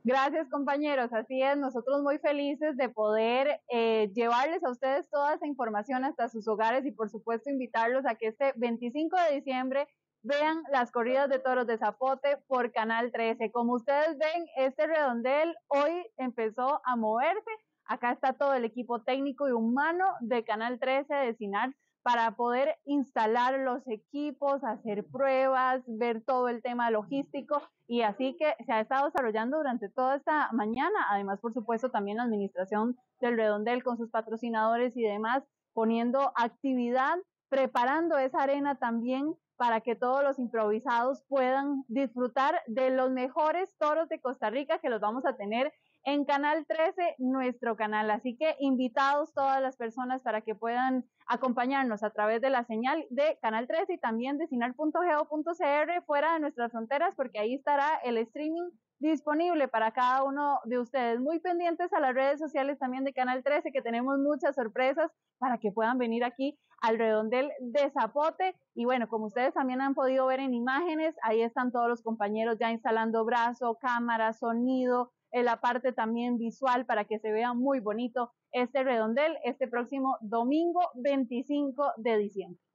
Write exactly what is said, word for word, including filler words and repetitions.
Gracias, compañeros. Así es, nosotros muy felices de poder eh, llevarles a ustedes toda esa información hasta sus hogares y, por supuesto, invitarlos a que este veinticinco de diciembre vean las corridas de toros de Zapote por Canal trece. Como ustedes ven, este redondel hoy empezó a moverse. Acá está todo el equipo técnico y humano de Canal trece de CINAR para poder instalar los equipos, hacer pruebas, ver todo el tema logístico, y así que se ha estado desarrollando durante toda esta mañana. Además, por supuesto, también la administración del redondel con sus patrocinadores y demás, poniendo actividad, preparando esa arena también para que todos los improvisados puedan disfrutar de los mejores toros de Costa Rica, que los vamos a tener en Canal trece, nuestro canal. Así que invitados todas las personas para que puedan acompañarnos a través de la señal de Canal trece y también de cinar punto go punto cr fuera de nuestras fronteras, porque ahí estará el streaming disponible para cada uno de ustedes. Muy pendientes a las redes sociales también de Canal trece, que tenemos muchas sorpresas para que puedan venir aquí al redondel de Zapote. Y bueno, como ustedes también han podido ver en imágenes, ahí están todos los compañeros ya instalando brazo, cámara, sonido, en la parte también visual para que se vea muy bonito este redondel este próximo domingo veinticinco de diciembre.